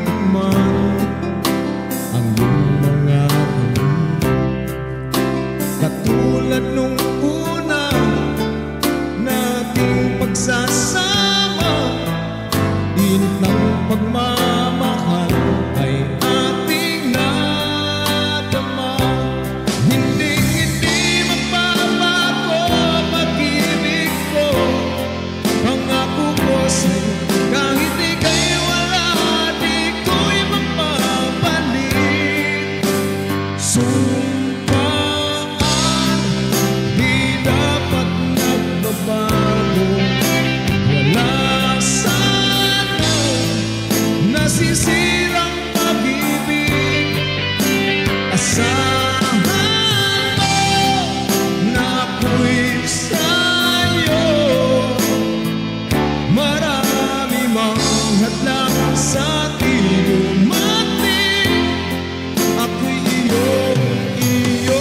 matikman ang iyong mga katulad nung una nating pagsasama. Init ng pagmamahal ay ating nadama. Hindi magbabago pag-ibig ko. Pangako ko sa'yo, kahit ika'y wala, di ko'y mapapalik. Sumpaan, di dapat nagbabago. Wala sana nasisirang pag-ibig. Asahan mo na ako'y sa'yo. Marami mang hadlang sa ating dumating, ako'y iyong iyo.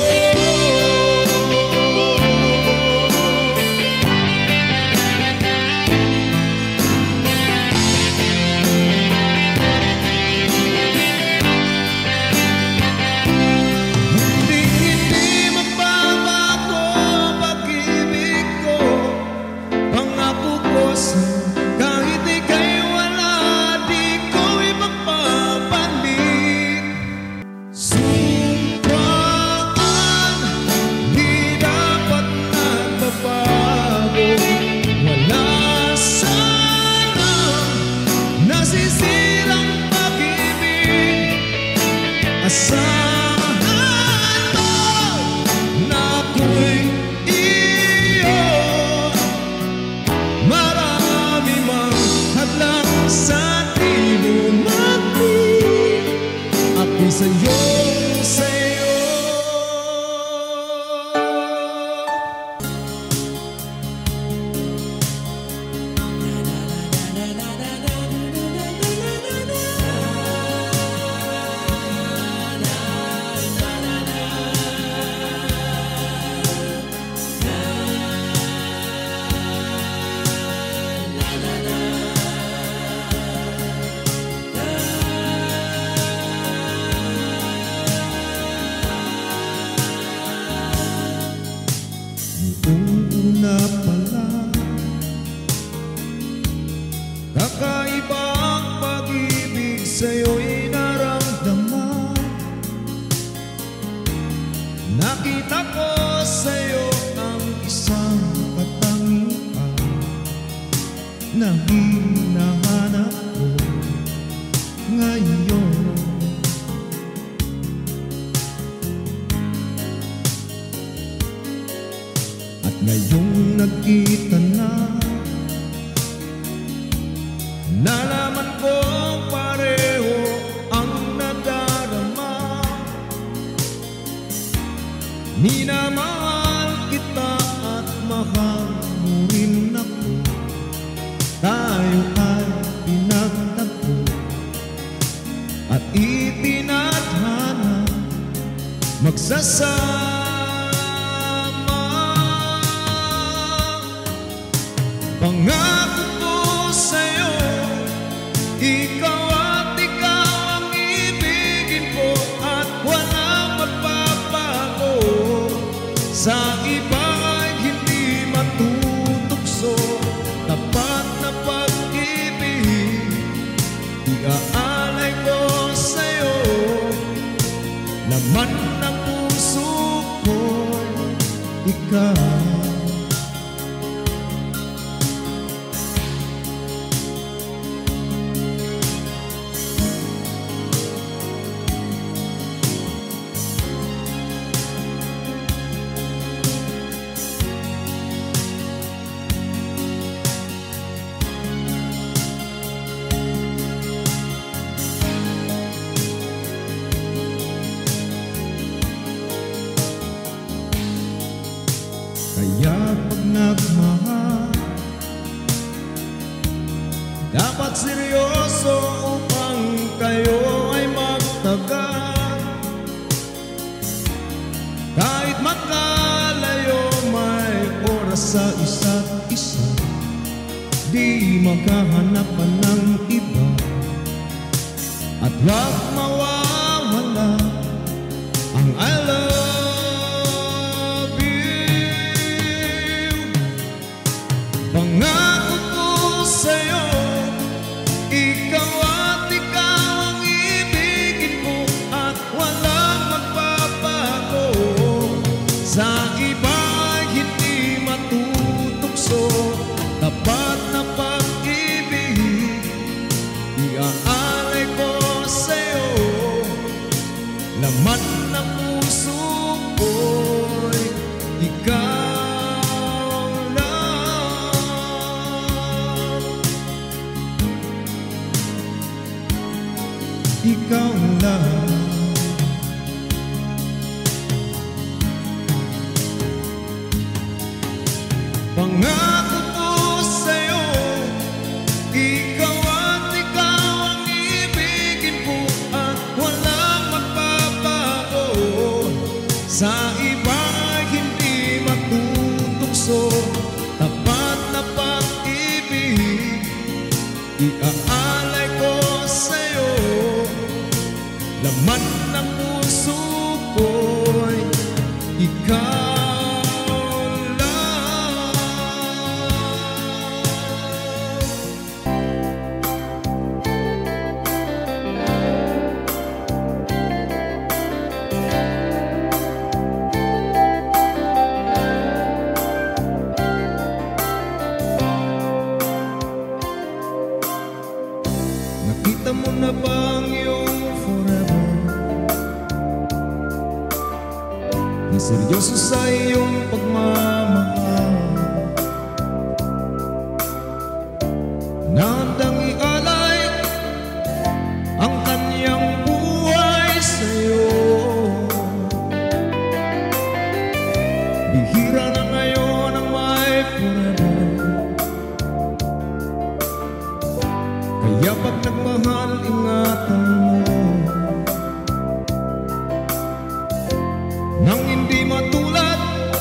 Hindi magbabago pag-ibig ko. Pangako ko sa'yo, kahit ika'y wala, di ko'y magpapalik. Sumpaan, di dapat nagbabago. Wala sana nasisirang pag-ibig. Asahan mo na ako'y iyo. Marami mang hadlang sa ating dumating, ako'y sa'yo, sa'yo. Noong una pa lang, kakaiba ang pag-ibig sa'yo'y naramdaman. Nakita ko sa'yo ang isang katangian na hinahanap ko ngayon. At ngayong nagkita na, nalaman ko pareho ang nadarama. Minamahal kita at mahal mo rin ako. Tayo ay pinagtagpo at itinadhana magsasama. Pangako ko sa'yo, ikaw at ikaw ang ibigin ko, at walang magbabago. Sa iba ay hindi matutukso, tapat na pag-ibig iaalay ko sa'yo. Laman ng puso ko, ikaw. Kaya pag nagmahal, dapat seryoso upang kayo ay magtagal. Kahit makalayo, may oras sa isa't isa, di magkahanapan ng iba. at wag mawawala ang I love you. Pangako ko sa'yo, ikaw at ikaw ang ibigin ko, at walang magbabago. Sa iba ay hindi matutukso, tapat na pag-ibig iaalay ko sa'yo. Laman ng puso ko'y ikaw lang. Ikaw lang. Pangako ko sa'yo, ikaw at ikaw ang ibigin ko, at walang magbabago. Sa iba ay hindi matutukso, tapat na pag-ibig iaalay ko sa'yo. Laman ng puso ko'y ikaw. Nakita mo na ba ang iyong forever? Na seryoso sa iyong pagmamahal, na handang ialay ang kanyang buhay sa'yo. Bihira na ngayon ang may forever, kaya pag nagmahal, ingatan mo nang hindi matulad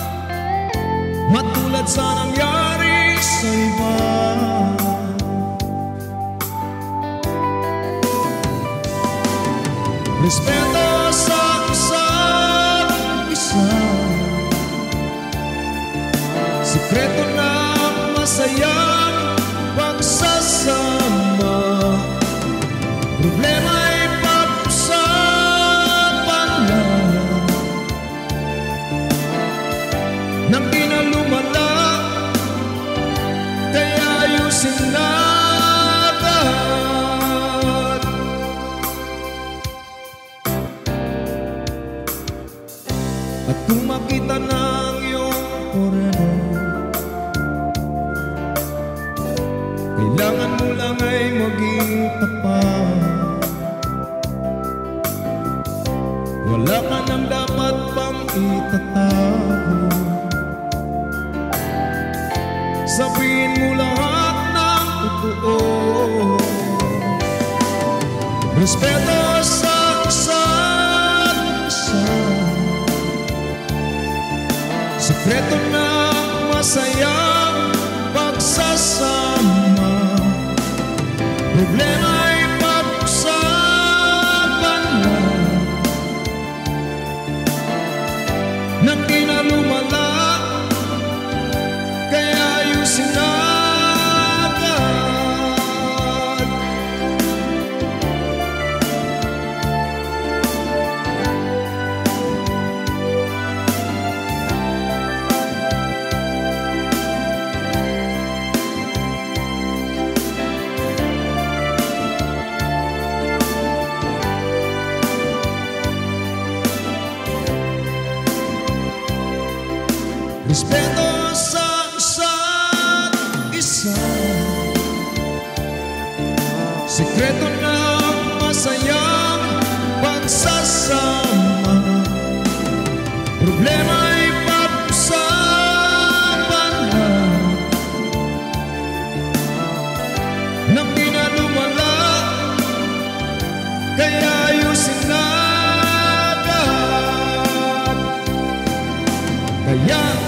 sa nangyari sa iba. Respeto sa isa't isa, sikreto ng masayang pagsasama. Problema ay pag-usapan lang nang di na lumala, kaya ayusin natin. At kung makita ng iyong forever, kailangan mo lang ay maging tapat. Wala ka nang dapat pang itatago. Sabihin mo lahat ng totoo. Respeto sa isa't isa, sikreto ng masayang pagsasama. Problema ay pag-usapan lang nang di na lumala, kaya ayusin natin. Respeto sa isa't isa, sikreto ng masayang pagsasama. Problema ay pag-usapan lang nang di na lumala, kaya ayusin natin. Kaya